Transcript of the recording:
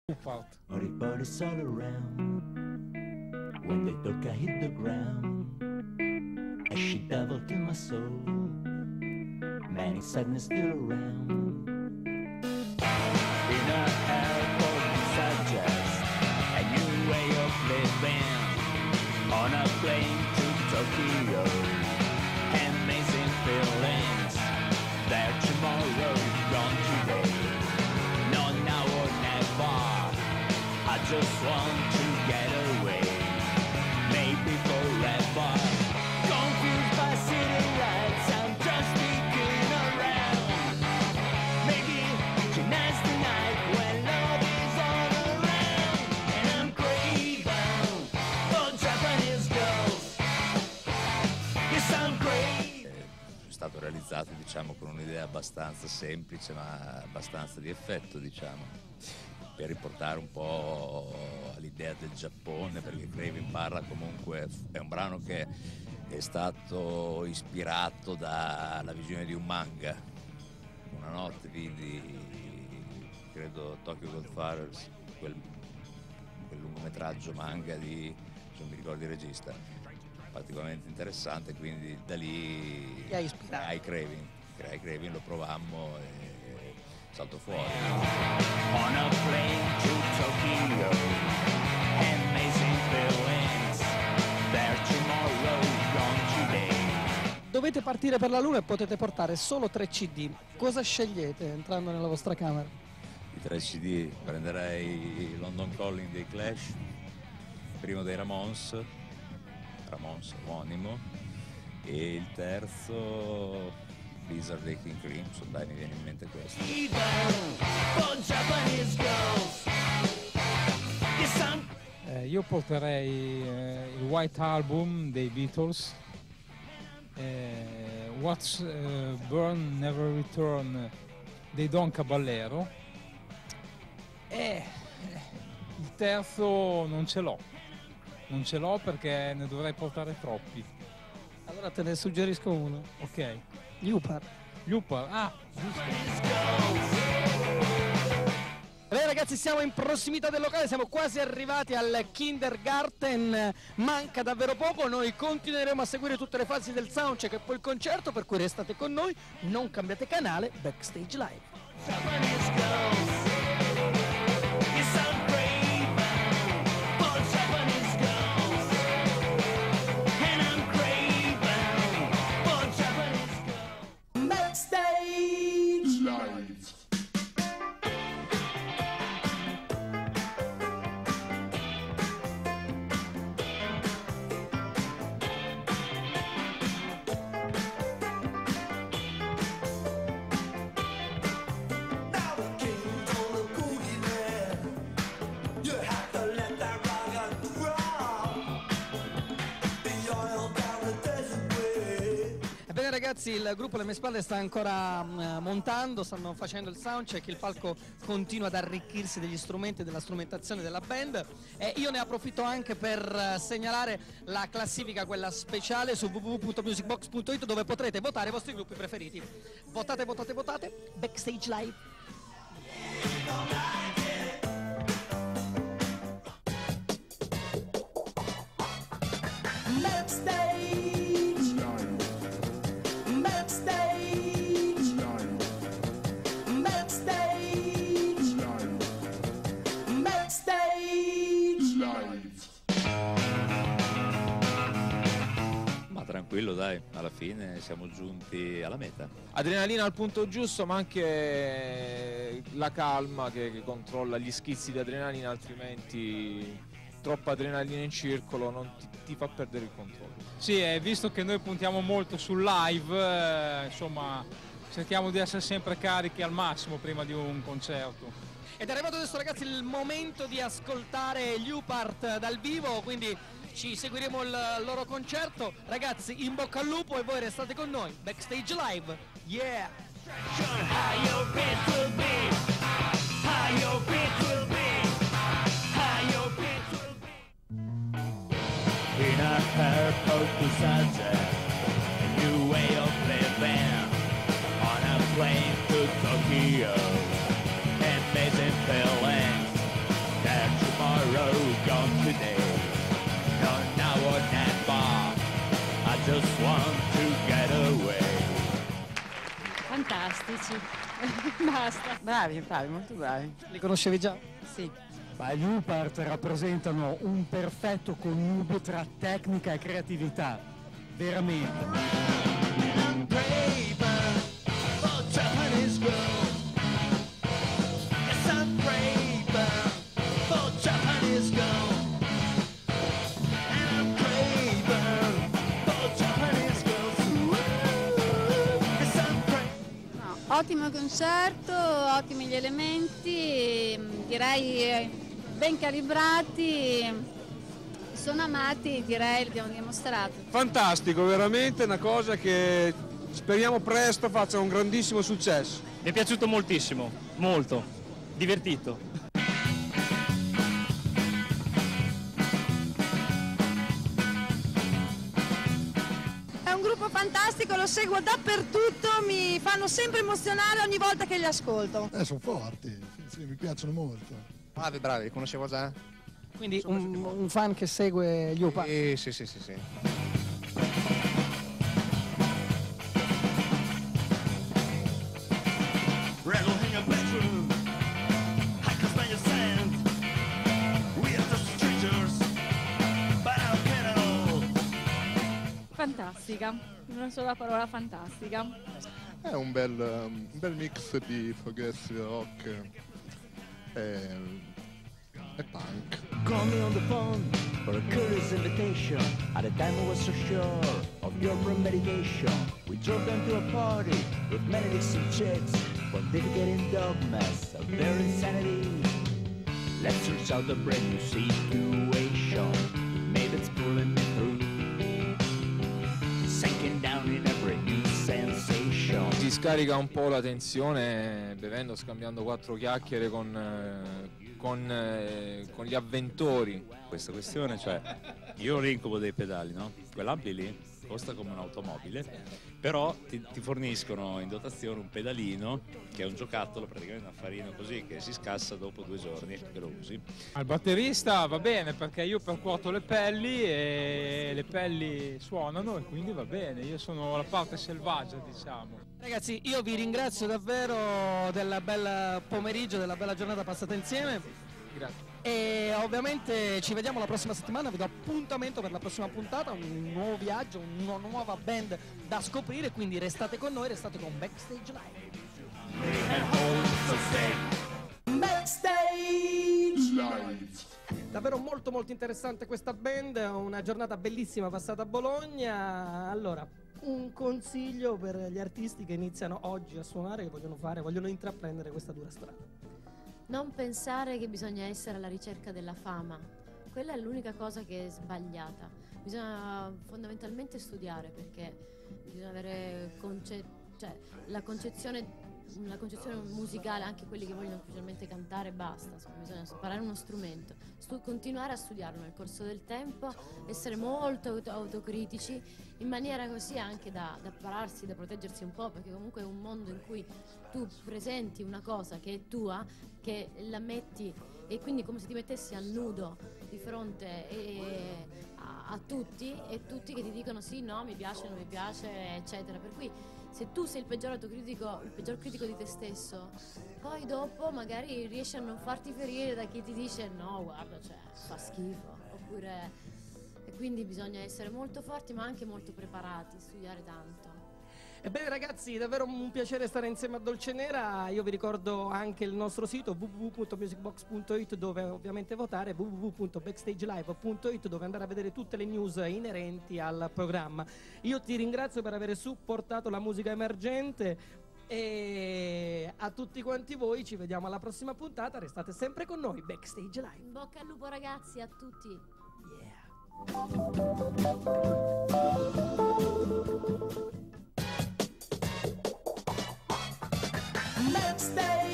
Everybody's all around. When they talk, I hit the ground. And she devil in my soul. Many sadness still around. In her airport, we suggest a new way of living. On a plane to Tokyo, amazing feelings. There tomorrow, gone today. No, now or never. I just want to get away, maybe forever. Confused by city lights, I'm just looking around. Maybe tonight's the night when love is all around. And I'm craving for Japanese girls. Yes, I'm craving. È stato realizzato, diciamo, con un'idea abbastanza semplice ma abbastanza di effetto, diciamo, per riportare un po' all'idea del Giappone, perché Craving parla comunque, è un brano che è stato ispirato dalla visione di un manga. Una notte vidi, credo, Tokyo Godfathers, quel lungometraggio manga di, non mi ricordo il regista, particolarmente interessante, quindi da lì ai Craving lo provammo e salto fuori. On a plane to Tokyo, amazing feelings. There tomorrow, gone today. Dovete partire per la Luna e potete portare solo 3 CD. Cosa scegliete entrando nella vostra camera? I 3 CD prenderei London Calling dei Clash, il primo dei Ramones omonimo, e il terzo Blizzard dei King Crimson, dai, mi viene in mente questo. Io porterei il White Album dei Beatles, What's Burn Never Return dei Don Caballero, e il terzo non ce l'ho perché ne dovrei portare troppi. Allora te ne suggerisco uno. Ok. Lupar, giusto. Bene ragazzi, siamo in prossimità del locale, siamo quasi arrivati al Kindergarten, manca davvero poco, noi continueremo a seguire tutte le fasi del soundcheck e poi il concerto, per cui restate con noi, non cambiate canale, Backstage Live. Ragazzi, il gruppo alle mie spalle sta ancora montando, stanno facendo il soundcheck, il palco continua ad arricchirsi degli strumenti e della strumentazione della band, e io ne approfitto anche per segnalare la classifica, quella speciale, su www.musicbox.it, dove potrete votare i vostri gruppi preferiti. Votate, Backstage Live. Tranquillo, dai, alla fine siamo giunti alla meta. Adrenalina al punto giusto, ma anche la calma che controlla gli schizzi di adrenalina, altrimenti troppa adrenalina in circolo non ti fa perdere il controllo. Sì, visto che noi puntiamo molto sul live, insomma, cerchiamo di essere sempre carichi al massimo prima di un concerto. Ed è arrivato adesso ragazzi il momento di ascoltare gli Upart dal vivo, quindi ci seguiremo il loro concerto. Ragazzi, in bocca al lupo e voi restate con noi. Backstage Live, yeah! In a purple to a new way of living. On a plane to Tokyo, amazing feelings. today. No, now or never. I just want to get away. Fantastici. Basta. Bravi, molto bravi. Li conoscevi già? Sì. Gli Upart rappresentano un perfetto connubio tra tecnica e creatività, veramente. Ottimo concerto, ottimi gli elementi, direi ben calibrati, sono amati, direi, l'abbiamo dimostrato. Fantastico, veramente una cosa che speriamo presto faccia un grandissimo successo. Mi è piaciuto moltissimo, molto, divertito. È un gruppo fantastico, lo seguo dappertutto, mi fanno sempre emozionare ogni volta che li ascolto. Sono forti, sì, mi piacciono molto. Bravi, li conoscevo già. Quindi un fan che segue gli Upart? Sì. Fantastica, una sola parola, fantastica. È un bel mix di progressive rock e punk. Call me on the phone for a curious invitation. At the time I was so sure of your premeditation. We drove down to a party with many distant chicks, pontificating dogmas of their insanity. Let's search out a brand new situation. Maybe it's pulling me through. Sinking down in a brand new sensation. Si scarica un po' la tensione bevendo, scambiando 4 chiacchiere con gli avventori. Questa questione, cioè, io ho l'incubo dei pedali, no? Quell'ampli lì costa come un'automobile, però ti forniscono in dotazione un pedalino che è un giocattolo, praticamente un affarino così che si scassa dopo 2 giorni che lo usi. Al batterista va bene perché io percuoto le pelli e le pelli suonano e quindi va bene, io sono la parte selvaggia, diciamo. Ragazzi, io vi ringrazio davvero del bel pomeriggio, della bella giornata passata insieme. Grazie. E ovviamente ci vediamo la prossima settimana, vi do appuntamento per la prossima puntata, un nuovo viaggio, una nuova band da scoprire, quindi restate con noi, restate con Backstage Live. Backstage Live. Davvero molto interessante questa band, una giornata bellissima passata a Bologna. Allora, un consiglio per gli artisti che iniziano oggi a suonare, che vogliono intraprendere questa dura strada. Non pensare che bisogna essere alla ricerca della fama, quella è l'unica cosa che è sbagliata. Bisogna fondamentalmente studiare, perché bisogna avere la concezione musicale, anche quelli che vogliono semplicemente cantare, basta, bisogna imparare uno strumento, continuare a studiarlo nel corso del tempo, essere molto autocritici, in maniera così anche da pararsi, da proteggersi un po', perché comunque è un mondo in cui tu presenti una cosa che è tua, che la metti, e quindi come se ti mettessi a nudo di fronte a tutti, e tutti che ti dicono sì, no, mi piace, non mi piace, eccetera. Per cui se tu sei il peggior autocritico, il peggior critico di te stesso, poi dopo magari riesci a non farti ferire da chi ti dice no, guarda, cioè, fa schifo, oppure... E quindi bisogna essere molto forti ma anche molto preparati, studiare tanto. Ebbene ragazzi, davvero un piacere stare insieme a Dolce Nera. Io vi ricordo anche il nostro sito www.musicbox.it, dove ovviamente votare, www.backstagelive.it, dove andare a vedere tutte le news inerenti al programma. Io ti ringrazio per aver supportato la musica emergente, e a tutti quanti voi ci vediamo alla prossima puntata. Restate sempre con noi, Backstage Live. In bocca al lupo ragazzi, a tutti. Backstage